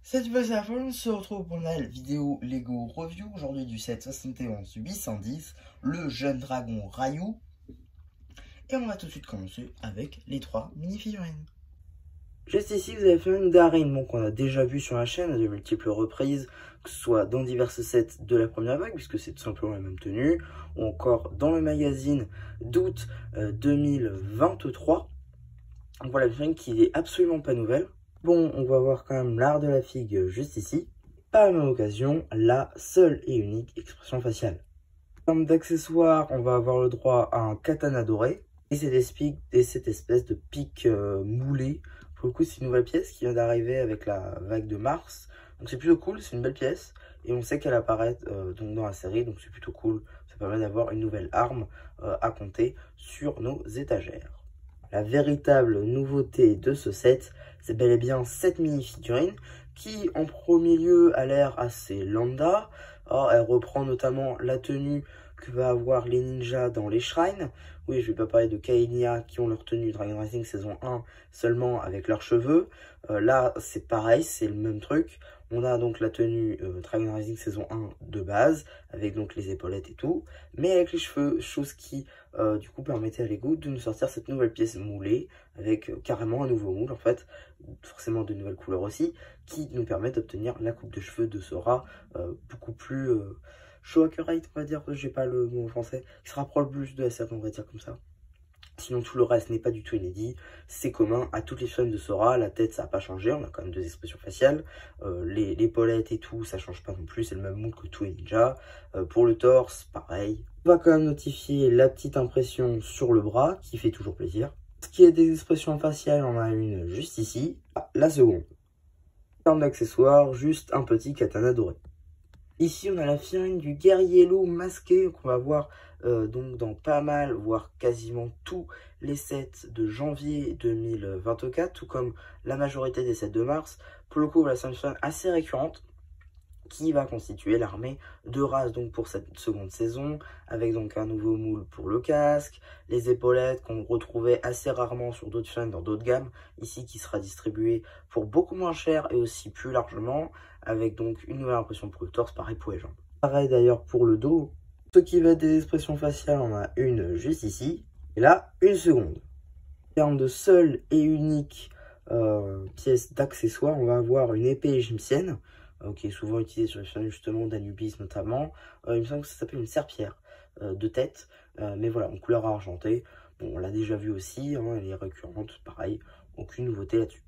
Cette fois, c'est la fin, on se retrouve pour la vidéo Lego Review, aujourd'hui du set 71 810, le jeune dragon Ryu. Et on va tout de suite commencer avec les 3 mini-figurines. Juste ici, vous avez fait une Darin, qu'on a déjà vu sur la chaîne à de multiples reprises, que ce soit dans divers sets de la première vague, puisque c'est tout simplement la même tenue, ou encore dans le magazine d'août 2023. Donc voilà, une figurine qui est absolument pas nouvelle. Bon, on va voir quand même l'art de la figue juste ici. Par la même occasion, la seule et unique expression faciale. En termes d'accessoires, on va avoir le droit à un katana doré. Et cette espèce de pic moulé. Pour le coup, c'est une nouvelle pièce qui vient d'arriver avec la vague de mars. Donc c'est plutôt cool, c'est une belle pièce. Et on sait qu'elle apparaît donc dans la série, donc c'est plutôt cool. Ça permet d'avoir une nouvelle arme à compter sur nos étagères. La véritable nouveauté de ce set, c'est bel et bien cette mini-figurine qui, en premier lieu, a l'air assez lambda. Or, elle reprend notamment la tenue que va avoir les ninjas dans les shrines. Oui, je vais pas parler de Kaenia qui ont leur tenue Dragon Rising saison 1 seulement avec leurs cheveux. Là, c'est pareil, c'est le même truc. On a donc la tenue Dragon Rising saison 1 de base, avec donc les épaulettes et tout, mais avec les cheveux, chose qui du coup permettait à Lego de nous sortir cette nouvelle pièce moulée, avec carrément un nouveau moule en fait, forcément de nouvelles couleurs aussi, qui nous permet d'obtenir la coupe de cheveux de Sora beaucoup plus show accurate, on va dire, j'ai pas le mot en français, qui se rapproche plus de la série, on va dire comme ça. Sinon, tout le reste n'est pas du tout inédit. C'est commun à toutes les figurines de Sora. La tête, ça n'a pas changé. On a quand même deux expressions faciales. Les épaulettes et tout, ça change pas non plus. C'est le même moule que tous les ninjas. Pour le torse, pareil. On va quand même notifier la petite impression sur le bras, qui fait toujours plaisir. Ce qui est des expressions faciales, on a une juste ici. Ah, la seconde. En termes d'accessoires, juste un petit katana doré. Ici, on a la figurine du guerrier loup masqué qu'on va voir donc dans pas mal, voire quasiment tous les sets de janvier 2024, tout comme la majorité des sets de mars. Pour le coup, voilà, c'est une figurine assez récurrente qui va constituer l'armée de race donc pour cette seconde saison, avec donc un nouveau moule pour le casque, les épaulettes qu'on retrouvait assez rarement sur d'autres figurines dans d'autres gammes, ici qui sera distribué pour beaucoup moins cher et aussi plus largement, avec donc une nouvelle impression pour le torse, pareil pour les jambes. Pareil d'ailleurs pour le dos. Ce qui va être des expressions faciales, on a une juste ici, et là, une seconde. En termes de seule et unique pièce d'accessoire, on va avoir une épée égyptienne, qui est souvent utilisée sur les figurines justement d'Anubis notamment. Il me semble que ça s'appelle une serpillère de tête, mais voilà, en couleur argentée. Bon, on l'a déjà vu aussi, hein, elle est récurrente, pareil, aucune nouveauté là-dessus.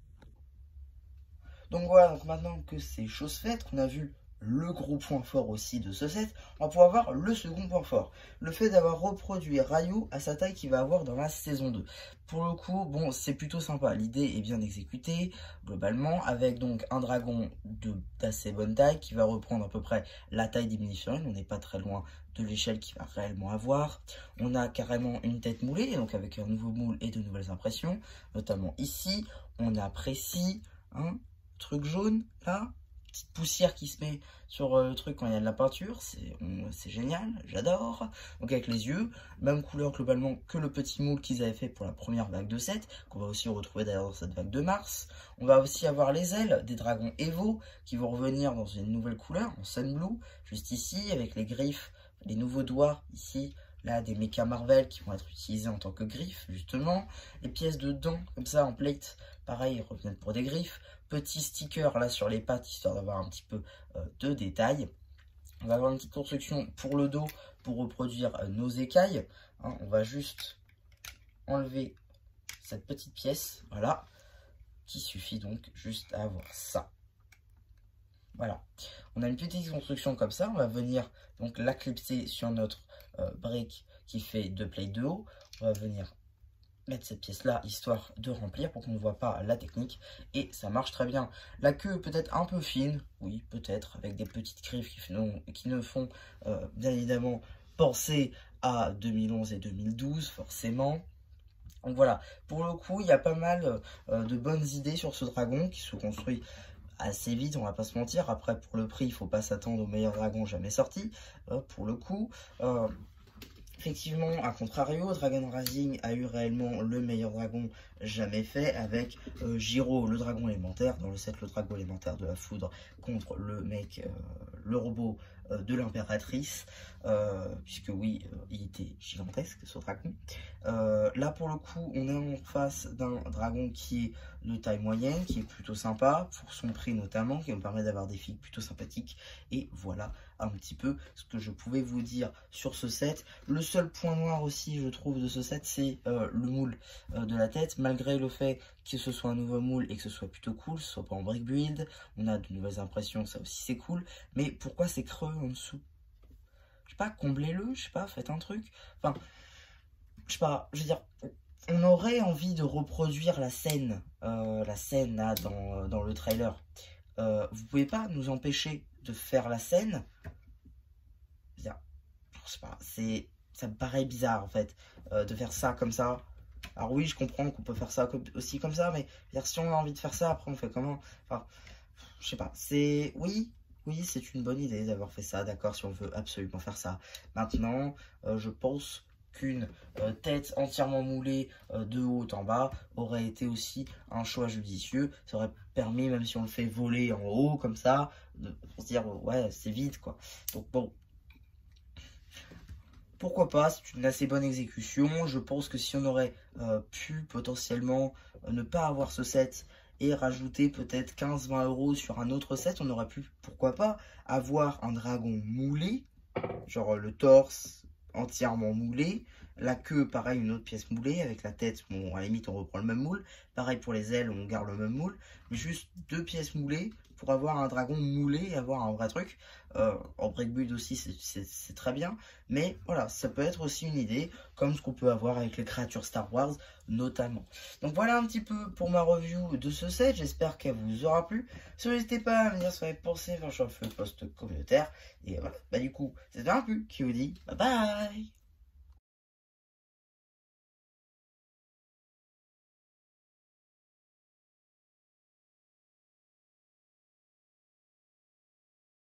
Donc voilà, donc maintenant que c'est chose faite, qu'on a vu le gros point fort aussi de ce set, on va pouvoir voir le second point fort. Le fait d'avoir reproduit Ryu à sa taille qu'il va avoir dans la saison 2. Pour le coup, bon, c'est plutôt sympa. L'idée est bien exécutée, globalement, avec donc un dragon d'assez bonne taille qui va reprendre à peu près la taille des mini-figurines. On n'est pas très loin de l'échelle qu'il va réellement avoir. On a carrément une tête moulée, donc avec un nouveau moule et de nouvelles impressions, notamment ici. On apprécie, hein, truc jaune, là, petite poussière qui se met sur le truc quand il y a de la peinture, c'est génial, j'adore. Donc avec les yeux, même couleur globalement que le petit moule qu'ils avaient fait pour la première vague de 7, qu'on va aussi retrouver d'ailleurs dans cette vague de mars. On va aussi avoir les ailes des dragons Evo qui vont revenir dans une nouvelle couleur, en Sun Blue, juste ici, avec les griffes, les nouveaux doigts ici. Là, des méca Marvel qui vont être utilisés en tant que griffes, justement. Les pièces de dents, comme ça, en plate, pareil, ils reviennent pour des griffes. Petit sticker, là, sur les pattes, histoire d'avoir un petit peu de détails. On va avoir une petite construction pour le dos, pour reproduire nos écailles. Hein, on va juste enlever cette petite pièce, voilà, qui suffit donc juste à avoir ça. Voilà, on a une petite construction comme ça, on va venir donc la clipser sur notre brique qui fait 2 plates de haut. On va venir mettre cette pièce là histoire de remplir pour qu'on ne voit pas la technique et ça marche très bien. La queue peut-être un peu fine, oui peut-être, avec des petites griffes qui ne font bien évidemment penser à 2011 et 2012 forcément. Donc voilà, pour le coup il y a pas mal de bonnes idées sur ce dragon qui se construit assez vite, on va pas se mentir. Après, pour le prix, il faut pas s'attendre au meilleur dragon jamais sorti, pour le coup. Effectivement, à contrario, Dragon Rising a eu réellement le meilleur dragon jamais fait avec Giro, le dragon élémentaire, dans le set le dragon élémentaire de la foudre contre le mec, le robot de l'impératrice, puisque oui, il était gigantesque ce dragon. Là pour le coup, on est en face d'un dragon qui est de taille moyenne, qui est plutôt sympa, pour son prix notamment, qui nous permet d'avoir des figues plutôt sympathiques. Et voilà un petit peu ce que je pouvais vous dire sur ce set. Le seul point noir aussi, je trouve, de ce set, c'est le moule de la tête. Malgré le fait que ce soit un nouveau moule et que ce soit plutôt cool, ce soit pas en brick build, on a de nouvelles impressions, ça aussi c'est cool. Mais pourquoi c'est creux en dessous? Je sais pas, comblez-le, je sais pas, faites un truc. Enfin, je sais pas, je veux dire, on aurait envie de reproduire la scène là dans le trailer. Vous pouvez pas nous empêcher de faire la scène. Je sais pas, ça me paraît bizarre en fait de faire ça comme ça. Alors oui, je comprends qu'on peut faire ça aussi comme ça, mais si on a envie de faire ça, après on fait comment? Enfin, je sais pas, oui, c'est une bonne idée d'avoir fait ça, d'accord, si on veut absolument faire ça. Maintenant, je pense qu'une tête entièrement moulée de haut en bas aurait été aussi un choix judicieux. Ça aurait permis, même si on le fait voler en haut comme ça, de se dire ouais, c'est vide quoi. Donc bon, pourquoi pas, c'est une assez bonne exécution. Je pense que si on aurait pu potentiellement ne pas avoir ce set et rajouter peut-être 15-20 € sur un autre set, on aurait pu, pourquoi pas, avoir un dragon moulé, genre le torse entièrement moulé, la queue, pareil, une autre pièce moulée, avec la tête, bon, à la limite, on reprend le même moule. Pareil pour les ailes, on garde le même moule, mais juste 2 pièces moulées pour avoir un dragon moulé et avoir un vrai truc. En break build aussi, c'est très bien, mais voilà, ça peut être aussi une idée, comme ce qu'on peut avoir avec les créatures Star Wars, notamment. Donc voilà un petit peu pour ma review de ce set, j'espère qu'elle vous aura plu. Si n'hésitez pas à me dire ce que vous avez pensé, je ferai le post communautaire. Et voilà, bah du coup, c'était un peu qui vous dit bye bye.